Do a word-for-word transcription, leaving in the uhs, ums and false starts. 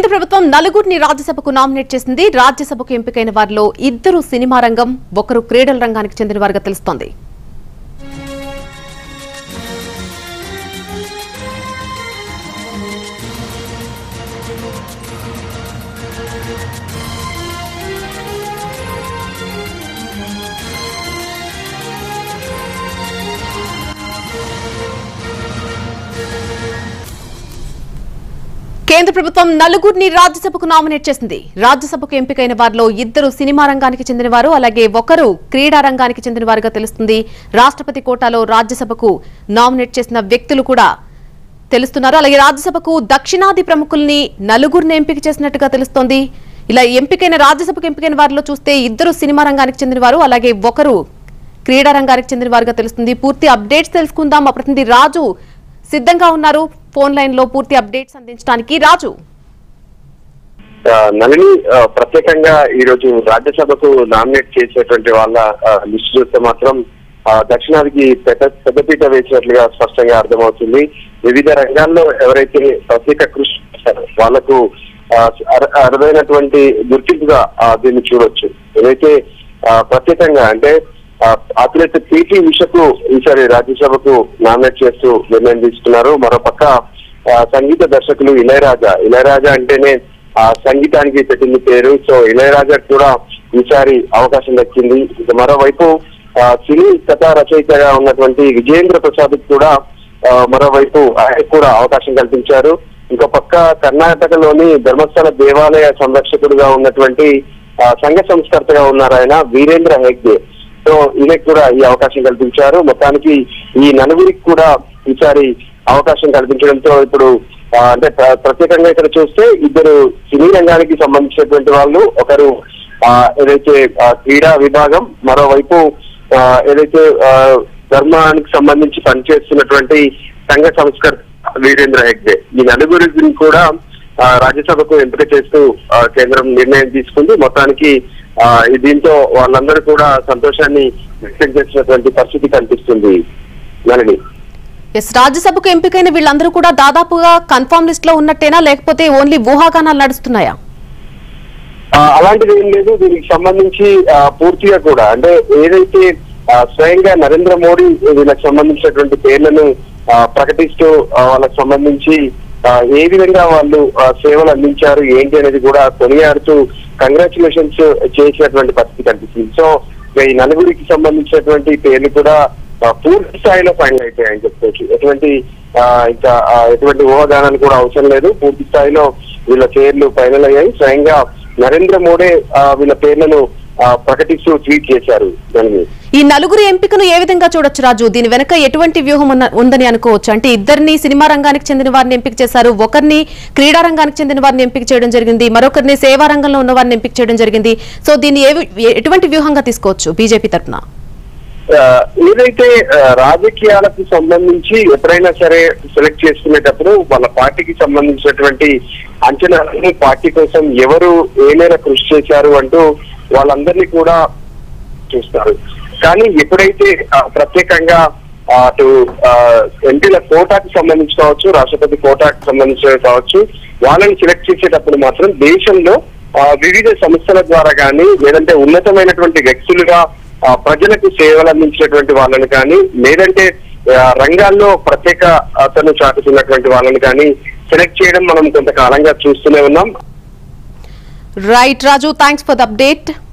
కేంద్ర ప్రభుత్వం నలుగురిని రాజ్యసభకు నామినేట్ చేసింది. రాజ్యసభకు ఎంపికైన వారిలో ఇద్దరు సినిమా రంగం, ఒకరు క్రీడల రంగానికి చెందిన వారుగా తెలుస్తోంది. కేంద్ర ప్రభుత్వం నలుగురిని రాజ్యసభకు నామినేట్ చేసింది. రాజ్యసభకు ఎంపికైన వారిలో ఇద్దరు సినిమా రంగానికి చెందినవారు, అలాగే ఒకరు క్రీడా రంగానికి చెందిన వారుగా తెలుస్తుంది. రాష్ట్రపతి కోటాలో రాజ్యసభకు నామినేట్ చేసిన వ్యక్తులు కూడా తెలుస్తున్నారు. అలాగే రాజ్యసభకు దక్షిణాది ప్రముఖుల్ని నలుగురిని ఎంపిక చేసినట్టుగా తెలుస్తోంది. ఇలా ఎంపికైన రాజ్యసభకు ఎంపికైన వారిలో చూస్తే ఇద్దరు సినిమా రంగానికి చెందినవారు, అలాగే ఒకరు క్రీడా రంగానికి చెందిన వారుగా తెలుస్తుంది. పూర్తి అప్డేట్స్ తెలుసుకుందాం. మా ప్రతినిధి రాజు సిద్ధంగా ఉన్నారు ఫోన్ లైన్ లో పూర్తి అప్డేట్స్ అందించడానికి. రాజు, నలిని ప్రత్యేకంగా ఈ రోజు రాజ్యసభకు నామినేట్ చేసేటువంటి వాళ్ళ లిస్ట్ చూస్తే మాత్రం దక్షిణాదికి పెద్ద పెద్దపీట వేసినట్లుగా స్పష్టంగా అర్థమవుతుంది. వివిధ రంగాల్లో ఎవరైతే ప్రత్యేక కృషి చేస్తారో వాళ్లకు అరుదైనటువంటి గుర్తింపుగా దీన్ని చూడొచ్చు. ఏదైతే ప్రత్యేకంగా అంటే అథ్లెట్ పీటీ ఉషకు ఈసారి రాజ్యసభకు నామినేట్ చేస్తూ నిర్ణయం తీసుకున్నారు. మరోపక్క సంగీత దర్శకులు ఇళయరాజా ఇళయరాజా అంటేనే ఆ సంగీతానికి పెట్టింది పేరు. సో ఇళయరాజా కూడా ఈసారి అవకాశం దక్కింది. ఇక మరోవైపు సినీ కథా రచయితగా ఉన్నటువంటి విజయేంద్ర ప్రసాద్ కూడా మరోవైపు ఆయనకు కూడా అవకాశం కల్పించారు. ఇంకో పక్క కర్ణాటకలోని ధర్మస్థల దేవాలయ సంరక్షకుడుగా ఉన్నటువంటి సంఘ సంస్కర్తగా ఉన్నారు ఆయన వీరేంద్ర హెగ్డే. సో ఈయనకు కూడా ఈ అవకాశం కల్పించారు. మొత్తానికి ఈ నలుగురికి కూడా ఈసారి అవకాశం కల్పించడంతో ఇప్పుడు అంటే ప్రత్యేకంగా ఇక్కడ చూస్తే ఇద్దరు సినీ రంగానికి సంబంధించినటువంటి వాళ్ళు, ఒకరు ఏదైతే క్రీడా విభాగం, మరోవైపు ఏదైతే ధర్మానికి సంబంధించి పనిచేస్తున్నటువంటి సంఘ సంస్కర్త వీరేంద్ర హెగ్డే. ఈ నలుగురిని కూడా రాజ్యసభకు ఎంపిక చేస్తూ కేంద్రం నిర్ణయం తీసుకుంది. మొత్తానికి దీంతో వాళ్ళందరూ కూడా సంతోషాన్ని వ్యక్తం చేసినటువంటి పరిస్థితి కనిపిస్తుంది. నలిని, రాజ్యసభకు ఎంపికైన వీళ్ళందరూ కూడా దాదాపుగా కన్ఫర్మ్ లిస్ట్ లో ఉన్నట్టేనా, లేకపోతే ఓన్లీ ఊహాగానాలు నడుస్తున్నాయా? అలాంటిది ఏం లేదు. దీనికి సంబంధించి పూర్తిగా కూడా అంటే ఏదైతే స్వయంగా నరేంద్ర మోడీ వీళ్ళకి సంబంధించినటువంటి పేర్లను ప్రకటిస్తూ వాళ్ళకి సంబంధించి ఏ విధంగా వాళ్ళు సేవలు అందించారు ఏంటి అనేది కూడా కొనియాడుతూ కంగ్రాచులేషన్స్ చేసినటువంటి పరిస్థితి కనిపిస్తుంది. సో ఈ నలుగురికి సంబంధించినటువంటి పేర్లు కూడా పూర్తి స్థాయిలో ఫైనల్ అయిపోయాయని చెప్పుకోవచ్చు. ఎటువంటి ఇంకా ఎటువంటి ఊహాగానాలు కూడా అవసరం లేదు. పూర్తి స్థాయిలో వీళ్ళ పేర్లు ఫైనల్ అయ్యాయి. స్వయంగా నరేంద్ర మోడీ వీళ్ళ పేర్లను ప్రకటిస్తూ ట్వీట్ చేశారు. ఈ నలుగురు ఎంపికను ఏ విధంగా చూడొచ్చు రాజు? దీని వెనక ఎటువంటి వ్యూహం ఉందని అనుకోవచ్చు? అంటే ఇద్దరిని సినిమా రంగానికి చెందిన వారిని ఎంపిక చేశారు, ఒకరిని క్రీడా రంగానికి చెందిన వారిని ఎంపిక చేయడం జరిగింది, మరొకరిని సేవా రంగంలో ఉన్న వారిని ఎంపిక చేయడం జరిగింది. సో దీన్ని ఎటువంటి వ్యూహంగా తీసుకోవచ్చు బీజేపీ తరఫున? ఏదైతే రాజకీయాలకు సంబంధించి ఎప్పుడైనా సరే సెలెక్ట్ చేసుకునేటప్పుడు వాళ్ళ పార్టీకి సంబంధించినటువంటి అంచనాలను, పార్టీ కోసం ఎవరు ఏమైనా కృషి చేశారు అంటూ వాళ్ళందరినీ కూడా చూస్తారు. కానీ ఎప్పుడైతే ప్రత్యేకంగా అటు ఎంపీల కోటాకి సంబంధించి కావచ్చు, రాష్ట్రపతి కోటాకి సంబంధించి కావచ్చు, వాళ్ళని సెలెక్ట్ చేసేటప్పుడు మాత్రం దేశంలో వివిధ సంస్థల ద్వారా కానీ లేదంటే ఉన్నతమైనటువంటి వ్యక్తులుగా ప్రజలకు సేవలు అందించినటువంటి వాళ్ళని కానీ లేదంటే రంగాల్లో ప్రత్యేక అతను చాటుతున్నటువంటి వాళ్ళని కానీ సెలెక్ట్ చేయడం మనం కొంతకాలంగా చూస్తూనే ఉన్నాం. Right Raju, thanks for the update.